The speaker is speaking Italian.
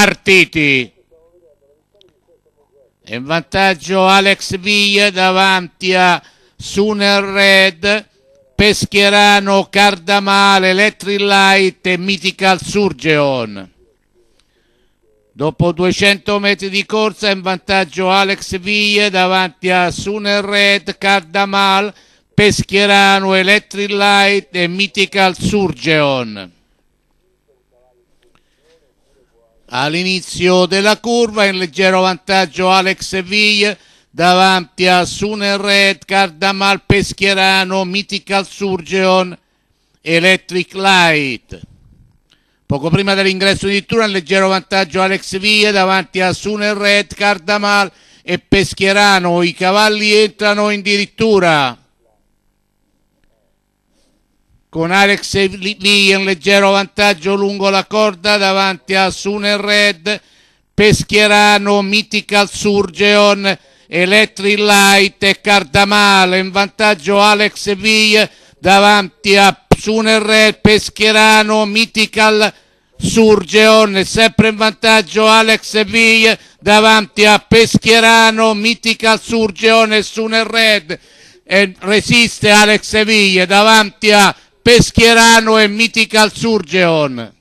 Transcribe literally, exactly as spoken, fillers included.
partiti. In vantaggio Alex Viglia davanti a Suner Red, Pescherano, Cardamale, Electric Light e Mythical Surgeon. Dopo duecento metri di corsa in vantaggio Alex Viglia davanti a Suner Red, Cardamal, Pescherano, Electric Light e Mythical Surgeon. All'inizio della curva in leggero vantaggio Alex Viglia davanti a Suner Red, Cardamal, Pescherano, Mythical Surgeon, Electric Light. Poco prima dell'ingresso di Tura in leggero vantaggio Alex Viglia davanti a Suner Red, Cardamal e Pescherano. I cavalli entrano in dirittura con Alex Viglia in leggero vantaggio lungo la corda davanti a Suner Red, Pescherano, Mythical Surgeon, Electric Light e Cardamale. In vantaggio Alex Viglia davanti a Suner Red, Pescherano, Mythical Surgeon. Sempre in vantaggio Alex Viglia davanti a Pescherano, Mythical Surgeon e Suner Red. E resiste Alex Viglia davanti a Pescherano e Mythical Surgeon.